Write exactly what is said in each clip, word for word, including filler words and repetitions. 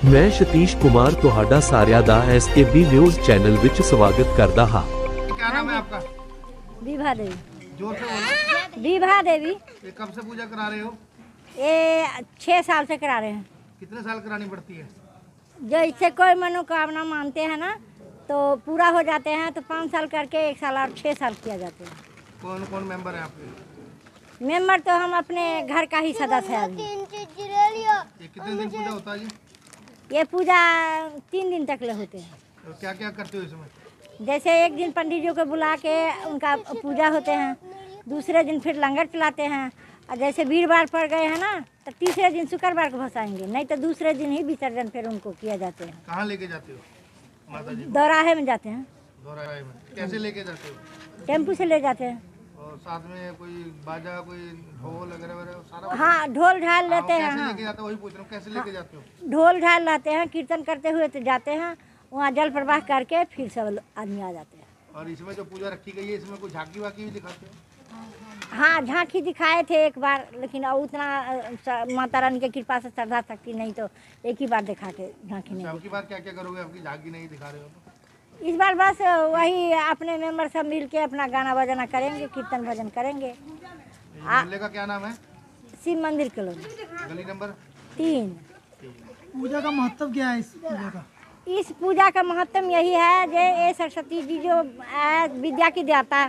मैं सतीश कुमार तुहाडा सारिਆਂ ਦਾ S K B news channel विच स्वागत करदा हां। क्या नाम है आपका? विभा देवी। जोर से बोलो। विभा देवी। ये कब से पूजा करा रहे हो? ये छह साल से करा रहे हैं। कितने साल करानी पड़ती है? जो इससे कोई मनोकामना मानते हैं ना तो पूरा हो जाते हैं, तो पाँच साल करके एक साल और छः साल किया जाते हैं। कौन कौन मेंबर है आपके? मेंबर तो हम अपने घर का ही सदस्य है अभी। ये कितने दिन पूजा होता है जी? ये पूजा तीन दिन तक ले होते हैं। तो क्या क्या करते हो इसमें? जैसे एक दिन पंडित जी को बुला के उनका पूजा होते हैं, दूसरे दिन फिर लंगर चलाते हैं, और जैसे वीरवार पड़ गए हैं ना तो तीसरे दिन शुक्रवार को भसाएंगे, नहीं तो दूसरे दिन ही विसर्जन फिर उनको किया जाते हैं। कहाँ लेके जाते हो माता जी? दौराहे में जाते हैं। दौराहे में कैसे लेके जाते हो? टेम्पू से ले जाते हैं। और साथ में कोई बाजा, कोई ढोल वगैरह वगैरह सारा? हाँ, ढोल ढाल लेते हैं। कैसे हाँ, लेके जाते हो वही पूछ रहा हूँ, कैसे लेके जाते हो? ढोल ढाल लाते हैं, कीर्तन करते हुए तो जाते हैं, वहाँ जल प्रवाह करके फिर सब आदमी आ जाते हैं। और इसमें जो पूजा रखी गई है इसमें कोई झांकी वाकी भी दिखाते हो? हाँ, झांकी दिखाए थे एक बार, लेकिन अब उतना अ, माता रानी की कृपा से श्रद्धा शक्ति नहीं, तो एक ही बार दिखा के झांकी नहीं। अब की बार क्या क्या करोगे? आपकी झांकी नहीं दिखा रहे हो तो? इस बार बस वही अपने मेंबर सब मिल के अपना गाना बजाना करेंगे, कीर्तन भजन करेंगे। मोहल्ले का क्या नाम है? शिव मंदिर कॉलोनी, गली नंबर तीन। पूजा का महत्व क्या है इस पूजा का? इस पूजा का महत्व यही है जो ये सरस्वती जी जो है विद्या की दाता,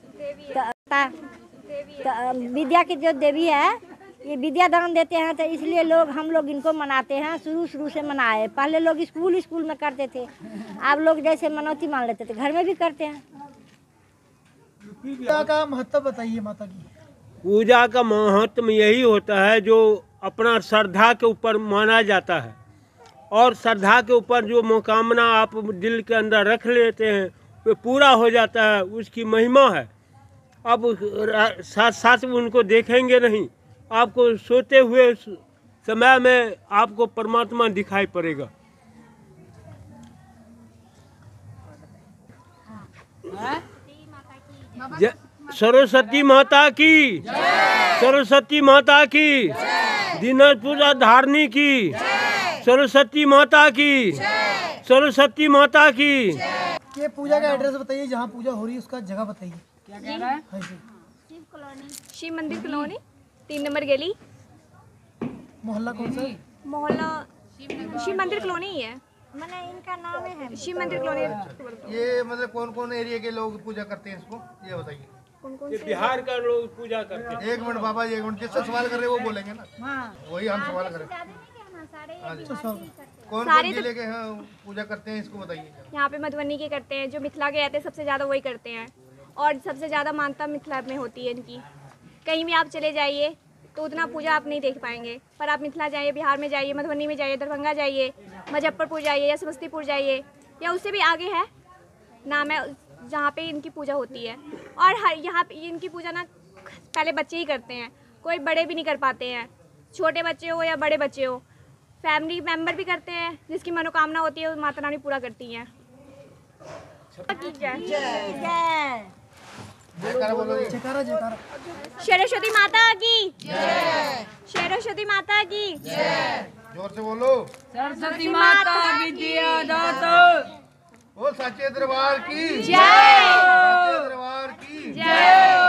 विद्या की जो देवी है, ये विद्या दान देते हैं, तो इसलिए लोग हम लोग इनको मनाते हैं। शुरू शुरू से मनाए, पहले लोग स्कूल स्कूल में करते थे, अब लोग जैसे मनौती मान लेते थे घर में भी करते हैं। पूजा का महत्व बताइए माता की। पूजा का महत्व यही होता है जो अपना श्रद्धा के ऊपर माना जाता है, और श्रद्धा के ऊपर जो मनोकामना आप दिल के अंदर रख लेते हैं वो पूरा हो जाता है, उसकी महिमा है। अब साथ साथ उनको देखेंगे नहीं, आपको सोते हुए समय में आपको परमात्मा दिखाई पड़ेगा। सरस्वती माता की, सरस्वती माता की, दीनाजपुर धारनी की, सरस्वती माता की, सरस्वती माता की। ये पूजा का एड्रेस बताइए, जहाँ पूजा हो रही है उसका जगह बताइए। क्या कह रहा है? हाँ जी। शिव मंदिर कॉलोनी, तीन नंबर गली। मोहल्ला कौन सा? मोहल्ला शिव मंदिर कॉलोनी ही है। मैंने इनका नाम है शिव मंदिर कॉलोनी। ये मतलब कौन कौन एरिया के लोग पूजा करते हैं इसको, ये बताइए। कौन कौन ये बिहार का लोग पूजा करते हैं। एक मिनट बाबा जी, एक मिनट, जिससे सवाल कर रहे हैं वो बोलेंगे ना। हाँ, वही हम सवाल करें। हाँ जी। कौन सारे कौन तो- जिले के हैं पूजा करते हैं इसको बताइए। यहाँ पे मधुबनी के करते हैं, जो मिथिला के रहते हैं सबसे ज़्यादा वही करते हैं, और सबसे ज़्यादा मान्यता मिथिला में होती है इनकी। कहीं भी आप चले जाइए तो उतना पूजा आप नहीं देख पाएंगे, पर आप मिथिला जाइए, बिहार में जाइए, मधुबनी में जाइए, दरभंगा जाइए, मुजफ्फरपुर जाइए या समस्तीपुर जाइए, या उससे भी आगे है नाम है जहाँ पे इनकी पूजा होती है। और हर यहाँ पे इनकी पूजा ना पहले बच्चे ही करते हैं, कोई बड़े भी नहीं कर पाते हैं, छोटे बच्चे हो या बड़े बच्चे हो, फैमिली मेम्बर भी करते हैं। जिसकी मनोकामना होती है वो माता रानी पूरा करती हैं। जयकारा बोलो जी। जयकारा जयकारा। सरस्वती माता की, सरस्वती माता की, जोर से बोलो। सरस्वती माता विद्या दाता। बोल साचे दरबार की जय, साचे दरबार की जय।